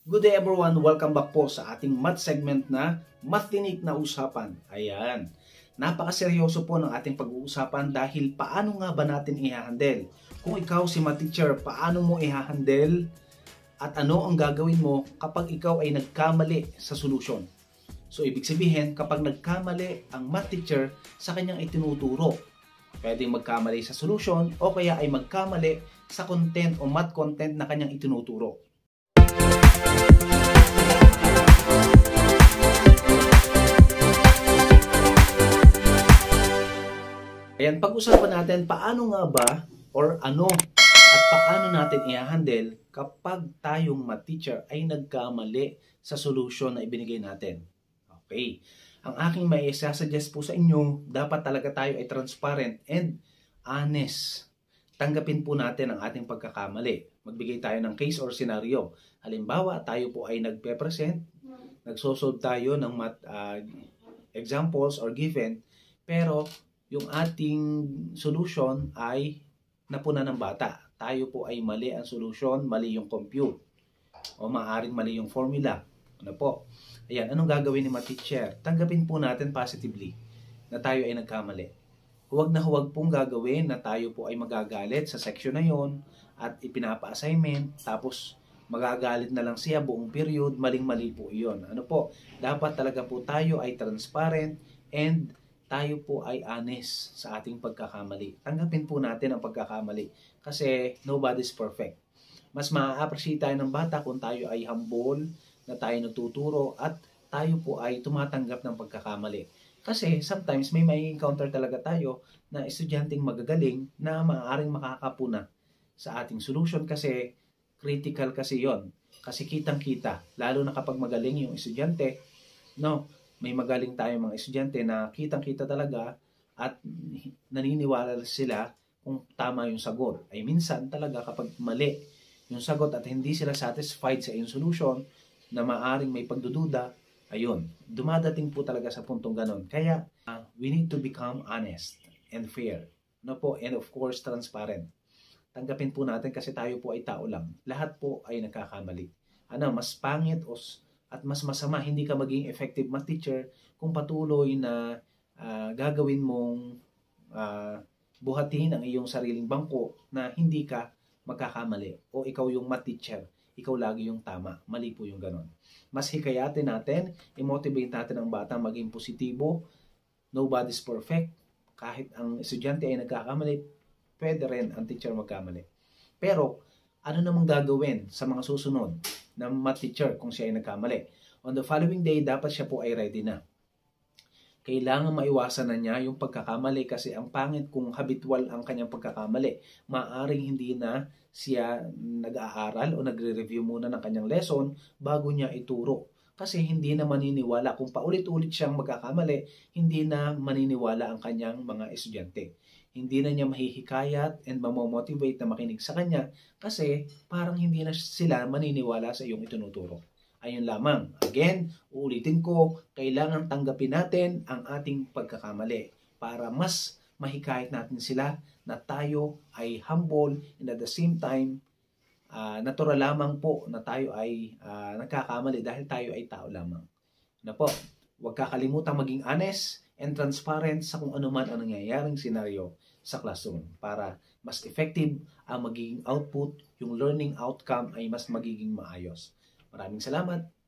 Good day everyone, welcome back po sa ating math segment na Mathinik na Usapan. Ayan, napakaseryoso po ng ating pag-uusapan dahil paano nga ba natin i-handle? Kung ikaw si math teacher, paano mo i-handle at ano ang gagawin mo kapag ikaw ay nagkamali sa solusyon? So ibig sabihin, kapag nagkamali ang math teacher sa kanyang itinuturo, pwedeng magkamali sa solusyon o kaya ay magkamali sa content o math content na kanyang itinuturo. Ayan, pag-usapan natin paano nga ba or ano at paano natin i-handle kapag tayong math teacher ay nagkamali sa solution na ibinigay natin. Okay. Ang aking may isa-suggest po sa inyo, dapat talaga tayo ay transparent and honest. Tanggapin po natin ang ating pagkakamali. Magbigay tayo ng case or scenario. Halimbawa, tayo po ay nagpe-present, nagsosolve tayo ng math examples or given, pero yung ating solution ay napuna ng bata. Tayo po ay mali ang solution, mali yung compute. O maaaring mali yung formula. Ano po? Ayan, anong gagawin ni math teacher? Tanggapin po natin positively na tayo ay nagkamali. Huwag na huwag pong gagawin na tayo po ay magagalit sa section na yon at ipinapa-assignment, tapos magagalit na lang siya buong period, maling-mali po iyon. Ano po? Dapat talaga po tayo ay transparent and tayo po ay honest sa ating pagkakamali. Tanggapin po natin ang pagkakamali kasi nobody's perfect. Mas ma-appreciate tayo ng bata kung tayo ay humble, na tayo nagtuturo at tayo po ay tumatanggap ng pagkakamali. Kasi sometimes may encounter talaga tayo na estudyanteng magagaling na maaaring makakapuna sa ating solution kasi critical kasi yon. Kasi kitang-kita, lalo na kapag magaling yung estudyante, no? May magaling tayong mga estudyante na kitang-kita talaga at naniniwala sila kung tama yung sagot. Ay minsan talaga kapag mali yung sagot at hindi sila satisfied sa yung solution na maaring may pagdududa, ayun, dumadating po talaga sa puntong ganon. Kaya we need to become honest and fair. No po? And of course, transparent. Tanggapin po natin kasi tayo po ay tao lang. Lahat po ay nagkakamali. Ano, mas pangit at mas masama, hindi ka maging effective math teacher kung patuloy na gagawin mong buhatin ang iyong sariling bangko na hindi ka magkakamali. O ikaw yung math teacher, ikaw lagi yung tama. Mali po yung ganon. Mas hikayatin natin, i-motivate natin ang bata maging positibo. Nobody's perfect. Kahit ang estudyante ay nagkakamali, pwede rin ang teacher magkamali. Pero, ano namang gagawin sa mga susunod ng math teacher kung siya ay nagkamali? On the following day, dapat siya po ay ready na. Kailangan maiwasan na niya yung pagkakamali kasi ang pangit kung habitual ang kanyang pagkakamali. Maaring hindi na siya nag-aaral o nagre-review muna ng kanyang lesson bago niya ituro. Kasi hindi na maniniwala. Kung paulit-ulit siyang magkakamali, hindi na maniniwala ang kanyang mga estudyante. Hindi na niya mahihikayat and mamomotivate na makinig sa kanya kasi parang hindi na sila maniniwala sa iyong itinuturo. Ayun lamang. Again, uulitin ko, kailangan tanggapin natin ang ating pagkakamali para mas mahikayat natin sila na tayo ay humble and at the same time, natural lamang po na tayo ay nagkakamali dahil tayo ay tao lamang. Na po, huwag kakalimutan maging honest and transparent sa kung ano man ang nangyayaring senaryo sa classroom para mas effective ang magiging output, yung learning outcome ay mas magiging maayos. Maraming salamat.